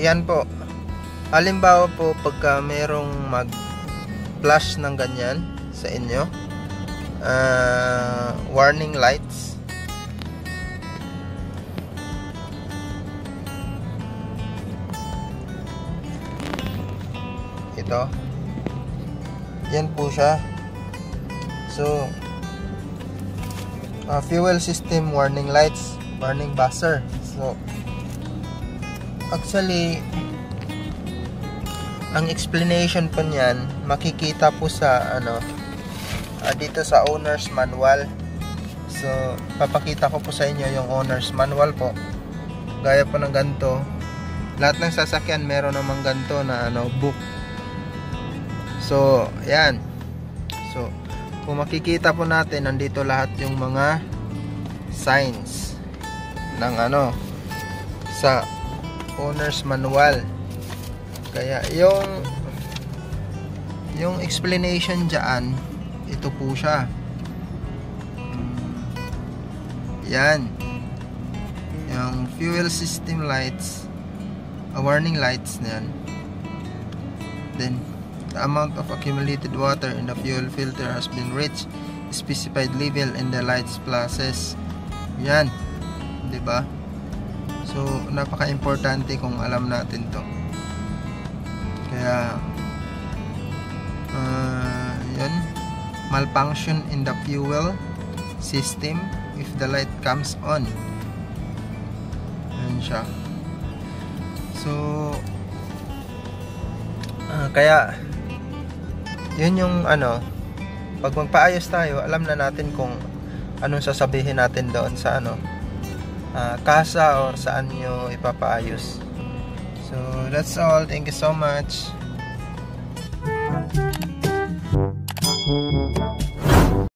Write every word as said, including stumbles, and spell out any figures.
yan po. Halimbawa po, pagka merong mag flash ng ganyan sa inyo, uh, warning lights, ito, yan po siya. So uh, fuel system warning lights, warning buzzer. So actually, ang explanation po niyan makikita po sa ano, uh, dito sa owner's manual. So papakita ko po sa inyo yung owner's manual po. Gaya po ng ganito, lahat ng sasakyan meron namang ganito na ano, book. So yan. So kung makikita po natin, nandito lahat yung mga signs ng ano sa owner's manual. Kaya yung yung explanation dyan, ito po siya. Yan. Yung fuel system lights, uh, warning lights na yan. Then the amount of accumulated water in the fuel filter has been reached specified level in the lights flashes. Yan. Diba? So napaka-importante kung alam natin to. Kaya uh, yun, malfunction in the fuel system if the light comes on. Yan siya. So uh, kaya yun yung ano, pag magpaayos tayo, alam na natin kung anong sasabihin natin doon sa ano, uh, kasa or saan nyo ipapaayos. So that's all. Thank you so much.